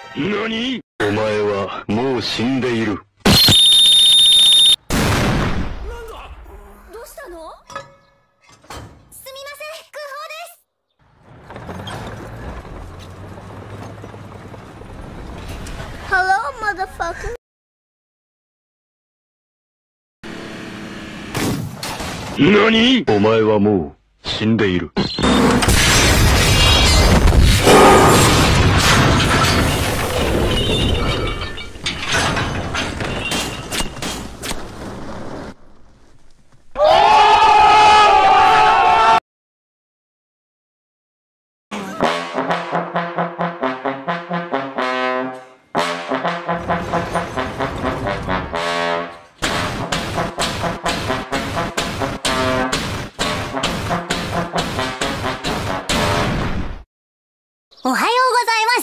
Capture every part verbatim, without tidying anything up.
何？お前はもう死んでいる。なんだ？どうしたの？すみません、空砲です。Hello, motherfucker. 何？お前はもう死んでいる。 おはようございます。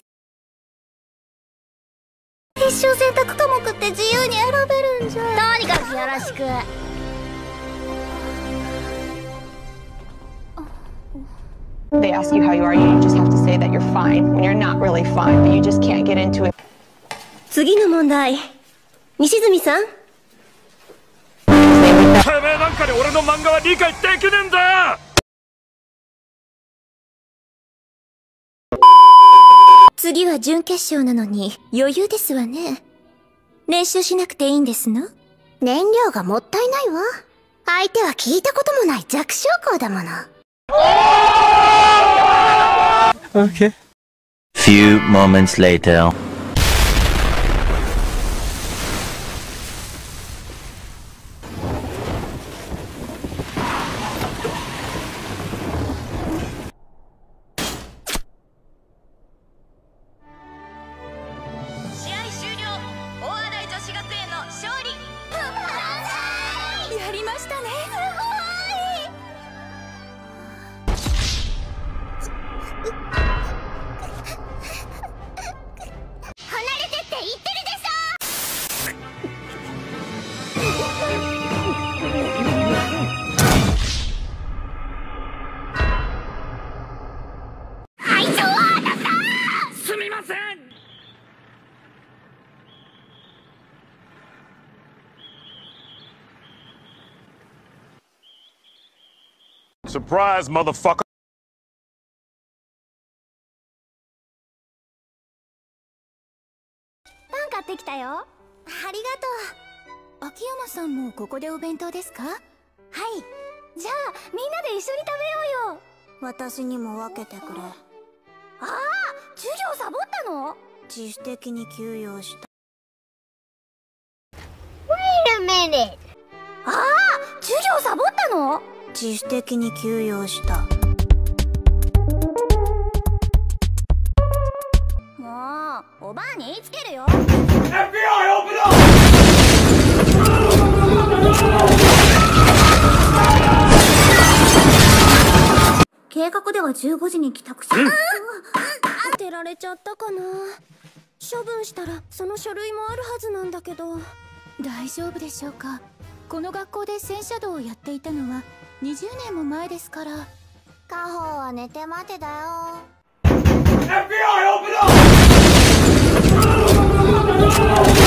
必修選択科目って自由に選べるんじゃ。とにかくよろしく。 They ask you how you are, you just have to say that you're fine when you're not really fine, but you just can't get into it. 次の問題。西住さん。てめえなんかで俺の漫画は理解できねえんだ。 次は準決勝なのに余裕ですわね。練習しなくていいんですの？燃料がもったいないわ。相手は聞いたこともない弱小校だもの。 Okay. Few moments later. 試合終了。大洗女子学園の勝利。 やりましたね。離れてって言ってるでしょ。会長はあなた。 すみません。Surprise, motherfucker! パン買ってきたよ。ありがとう。秋山さんもここでお弁当ですか？はい。じゃあみんなで一緒に食べようよ。私にも分けてくれ。ああ、授業サボったの？自主的に休養した。Wait a minute. ああ、授業サボったの？自主的に休養した。もうおばあに言いつけるよ。 エフビーアイ オープンアップ。計画ではじゅうごじに帰宅し、うん、当てられちゃったかな。処分したらその書類もあるはずなんだけど。 大丈夫でしょうか。この学校で戦車道をやっていたのはにじゅうねんも前ですから。 家宝は寝て待てだよ。 エフビーアイ オープンアップ。